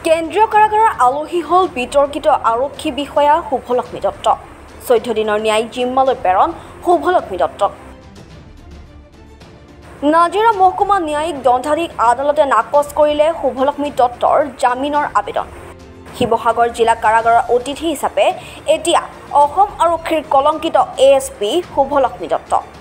কেন্দ্ৰীয় কাৰাগাৰৰ আলহী হল বিতৰ্কিত আৰক্ষী বিষয়া শুভলক্ষ্মী দত্ত 14 দিনৰ ন্যায়িক জিম্মালৈ প্ৰেৰণ শুভলক্ষ্মী দত্তক নাজিৰা মহকুমা ন্যায়িক দণ্ডাধীশ আদালতে নাকচ কৰিলে শুভলক্ষ্মী দত্তৰ জামিনৰ আবেদন শিৱসাগৰ জিলা কাৰাগাৰৰ অতিথি হিচাপে এতিয়া অসম আৰক্ষীৰ কলংকিত ASP শুভলক্ষ্মী দত্ত